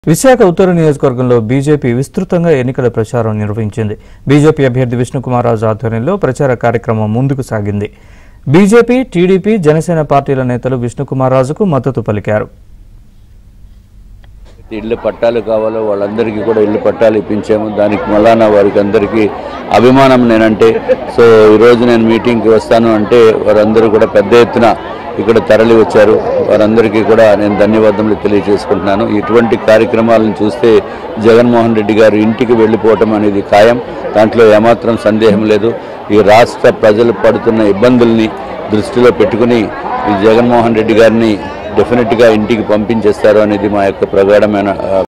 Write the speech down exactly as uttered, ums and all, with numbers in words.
విశాఖ ఉత్తర నియోజకవర్గంలో బీజేపీ విస్తృతంగా ఎన్నికల ప్రచారం నిర్వహించింది. బీజేపీ అభ్యర్థి విష్ణుకుమార్ రాజు ఆధ్వర్యంలో ప్రచార కార్యక్రమం ముందుకు సాగింది. బీజేపీ, టీడీపీ, జనసేన పార్టీల నేతలు విష్ణుకుమార్ రాజుకు మద్దతు పలికారు. ఇళ్ళు పట్టాలు కావాలో వాళ్ళందరికీ కూడా ఇళ్ళు పట్టాలు ఇప్పించాము. దానికి మళ్ళా వారికి అందరికీ అభిమానం నేనంటే. సో ఈరోజు నేను మీటింగ్కి వస్తాను అంటే వారందరూ కూడా పెద్ద ఎత్తున ఇక్కడ తరలి వచ్చారు. వారందరికీ కూడా నేను ధన్యవాదములు తెలియజేసుకుంటున్నాను. ఇటువంటి కార్యక్రమాలను చూస్తే జగన్మోహన్ రెడ్డి గారు ఇంటికి వెళ్ళిపోవటం అనేది ఖాయం. దాంట్లో ఏమాత్రం సందేహం లేదు. ఈ రాష్ట్ర ప్రజలు పడుతున్న ఇబ్బందుల్ని దృష్టిలో పెట్టుకుని ఈ జగన్మోహన్ రెడ్డి గారిని డెఫినెట్గా ఇంటికి పంపించేస్తారు అనేది మా యొక్క ప్రగాఢమైన